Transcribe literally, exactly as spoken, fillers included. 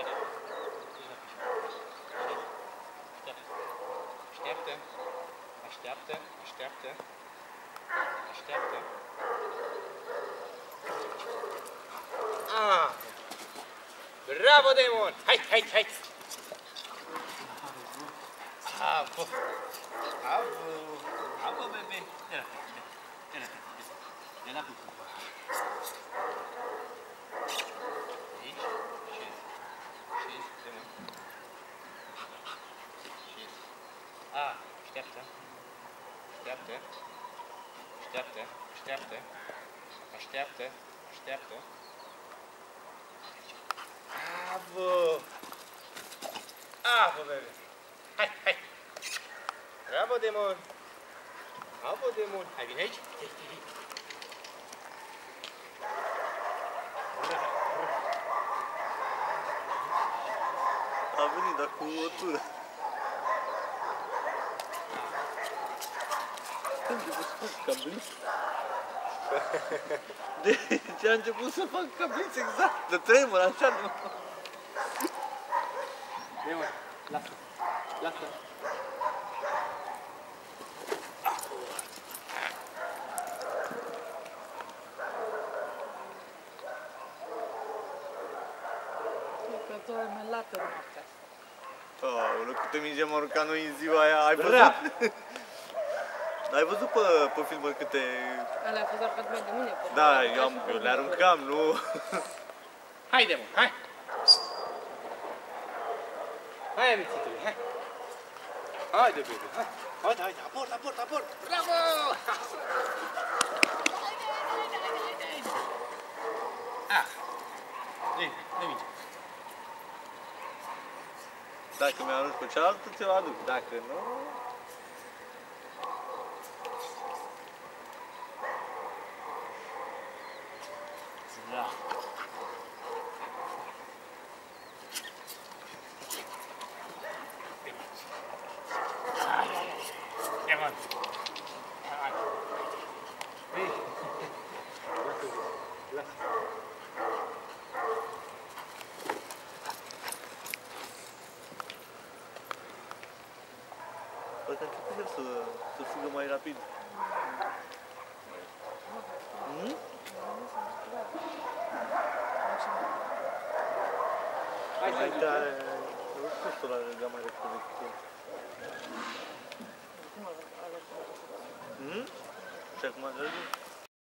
Așteaptă. Așteaptă. Așteaptă. Așteaptă. Așteaptă. Ah! Bravo, Demon! Hai, hai, hai! Bravo! Bravo! Bravo, bebe! Era, era, era, era cu cupa. Aici? Șez. Șez, Demon. Șez. Ah, așteaptă. Așteaptă. Așteaptă. Așteaptă. Așteaptă. Așteaptă. Bravo! Bravo, bebe! Hai, hai! Bravo, Demon! Bravo, Demon! Hai, vine aici! A venit, dar cu o tură. A început să fac cabliți. Deci a început să fac cabliți exact. De tremur, așa nu. Demon, lasă! Lasă! Că doarme lată noaptea asta. Aoleu, câte minge m-a urcat noi în ziua aia. Ai văzut? Ai văzut pe, pe filmări câte... Alea a fost aruncat mai de mine. Da, eu, am, eu le aruncam, nu... Hai, Demon, hai! Hai, amițitule, hai! Haide, bebe, hai! Haide, haide, aport, aport, aport! Bravo! Ah! Ei, de mici. Dacă mi-a arunci pe cealaltă, ți-o aduc. Dacă nu... Da. Demon. Hai. Ei. Lasă, lasă. Poate ar fi să, să fugă mai rapid. Hmm? Hai, Mai să tare, nu știu să l-a mai repede decât el. Hmm? Și acum a